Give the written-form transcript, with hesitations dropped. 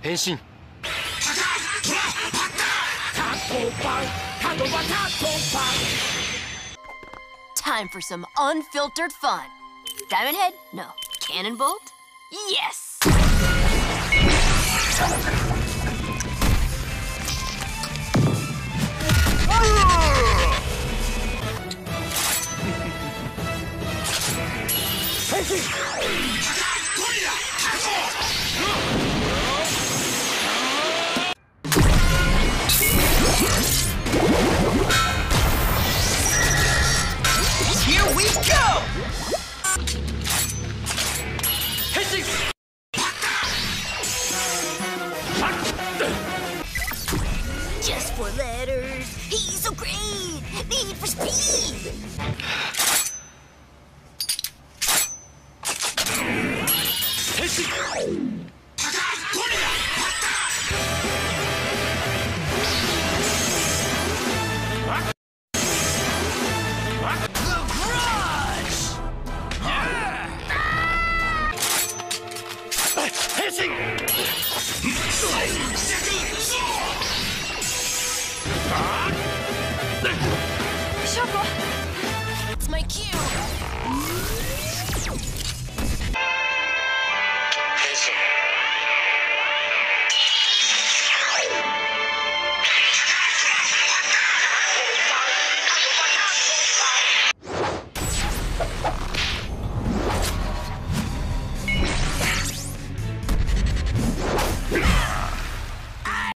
変身。 Time for some unfiltered fun. Diamond Head? No. Cannonbolt? Yes! Here we go! Just 4 letters. He's so great. Need for speed. Shoko! It's my cue.